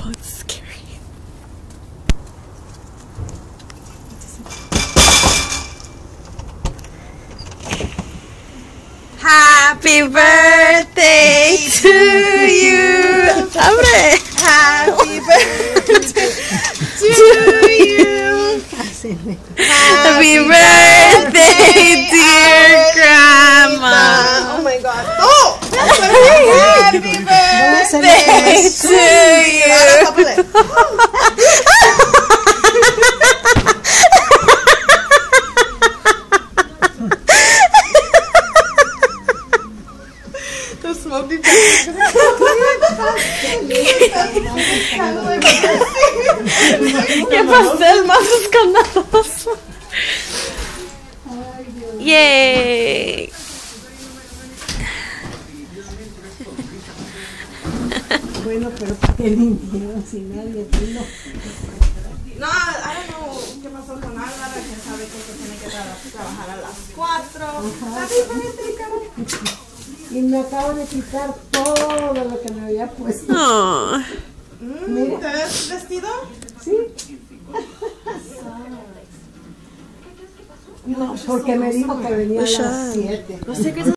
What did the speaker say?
Oh, it's scary. Happy birthday to you. Abre. Happy birthday to you. Happy birthday, dear grandma. Oh my God. Oh! Happy birthday to you. The smoky ¿Qué pastel más escandaloso? Yay. Bueno, pero ¿qué vinieron si nadie vino? No, I don't know qué pasó con Álvaro, quién sabe que tiene que trabajar a las 4. Happy birthday, Carol. Y me acabo de quitar todo lo que me había puesto. Oh. ¿Te ves vestido? ¿Sí? No, porque me dijo que venía a las 7. No sé qué